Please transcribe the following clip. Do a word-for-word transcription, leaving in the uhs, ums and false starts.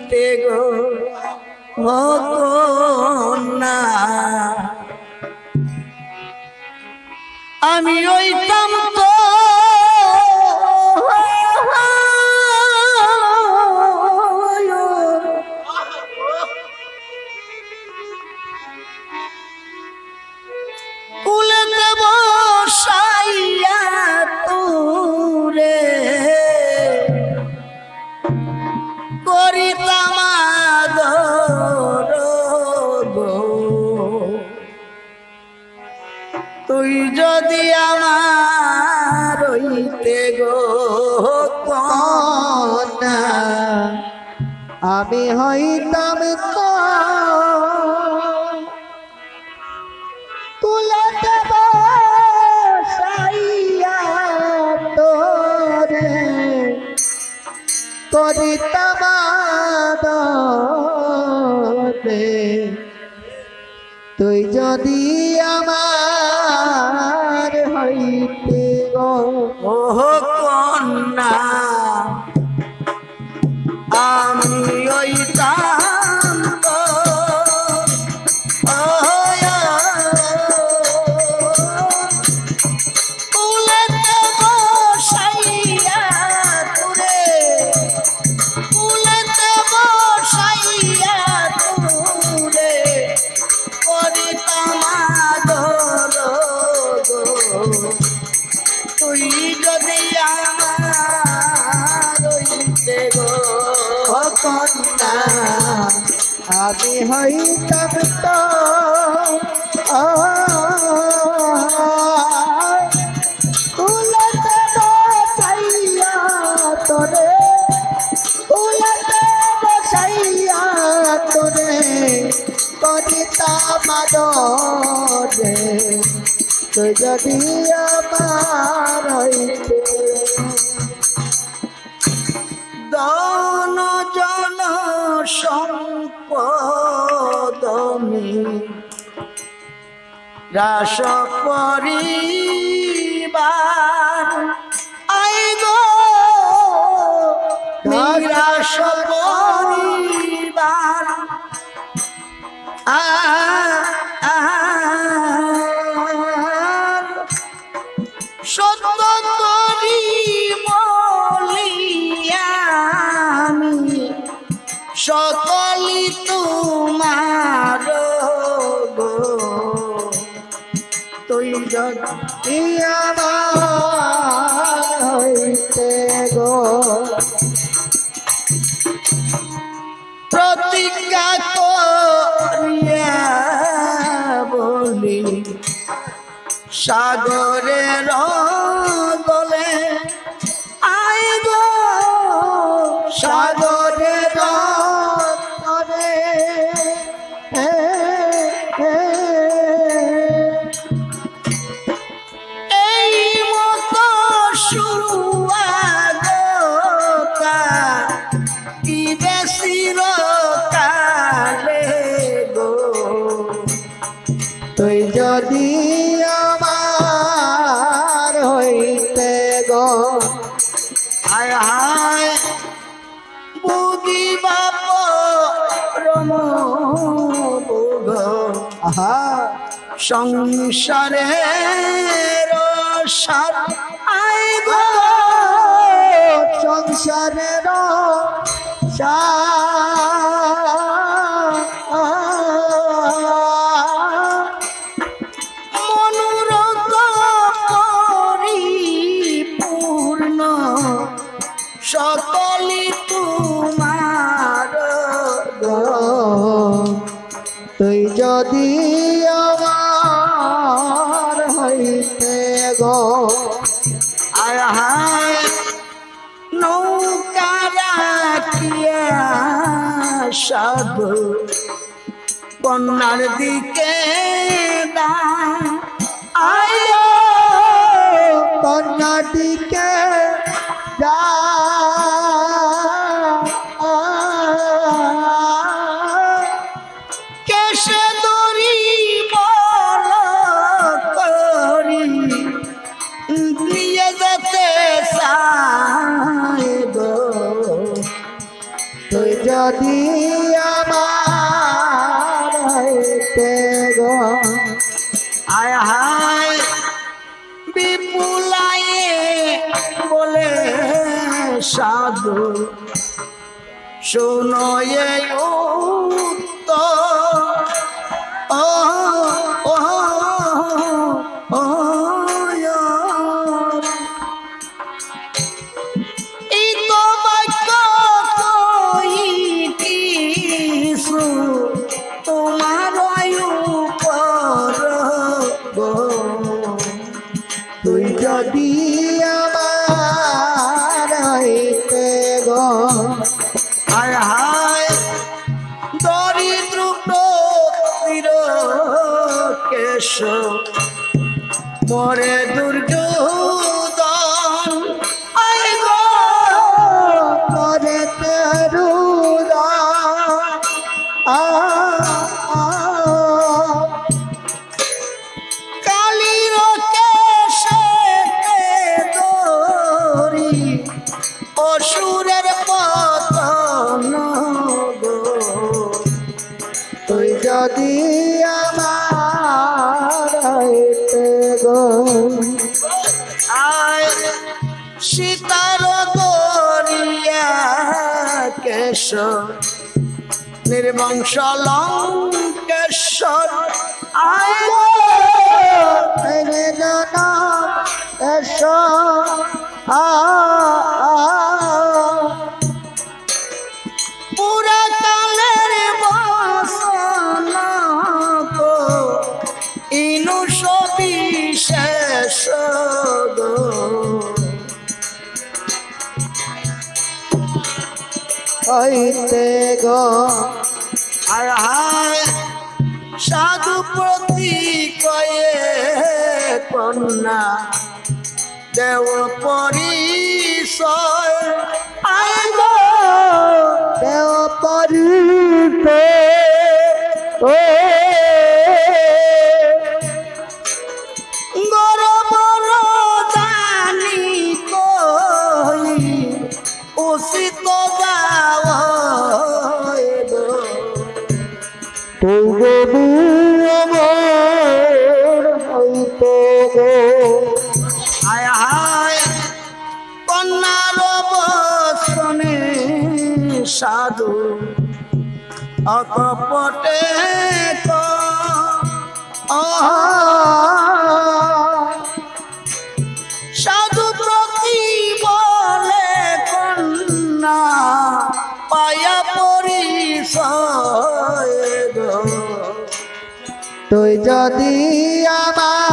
হইতে গো কন্যা আমি হইতাম তো তুই যদি আমার হইতে গো কন্যা আমি হইতাম তো কুলেতে বসাইয়া তোরে করিতাম আদরে তুই যদি আমার হইতে গো কন্যা আমি হইতাম তো কুলেতে বসাইয়া তোরে কুলেতে বসাইয়া তোরে করিতাম আদর গো তুই যদি আমার হইতে গো কন্যা আমি হইতাম তো কুলেতে বসাইয়া তোরে কুলেতে বসাইয়া তোরে করিতাম আদরে তুই যদি আমার হইতে দন জন সম্পদমি রাস পরিবার আই গো নিরাস পরিবার সত্য করি বলিয়া আমি সকলি তোমার গো তুই যদি আমার হইতে গো প্রতিজ্ঞা করিয়া বলি সাগরের দলে আই গো সাগরের দলে এই মতো সুয়াগতা কি বেশির কালে গো তুই যদি আমার হইতে গো হায় হায় বুদ্ধি বাপ রম আহা সংসারে সার আই গো সংসারের মনোরথ পরিপূর্ণ সকলি তোমার গো তুই যদি আমার হইতে গো আয় হায় নৌকা রাখিয়া সাধু কন্যার দিকে দা আয় কন্যার দিকে যা কেসে দড়ি বল করি নিয়ে যেতে চাই গো তুই যদি আমার হইতে গো আয় হায় বিপুলায়ে বলে সাধু শোনো এ উত্তর ও ও ও এই তো বাক্য কইতিছু তোমার উপর গো তুই যদি আমার হইতে গো আয় হায় দরিদ্র প্রতির কেশ মরে দুর্যোধন আয় গো করে তেরুদা আ আ কালির কেশে দরি অসুরের পতন গো তুই যদি আমার হইতে গো আয় সীতার দরিয়া কেশ নির্বংশ লঙ্কেশ্বর আয় গো মেরে জানা এসো আ আ পুরা কালের বাসনা গো ইনু সবিশেষ গো হইতে গো আয় হায় সাধু প্রতি কয়ে কন্যা দেব পরিচয় আয় গো দেও পরিতে ও গরব জানি কই উচিত যাওয়া গো তুই যদি আমার হইতে গো আয় হায় কন্যার বসনে সাধু অকপটে ক সাধু প্রতি বলে কন্যা পায়া পরিচয় গো তুই যদি আমার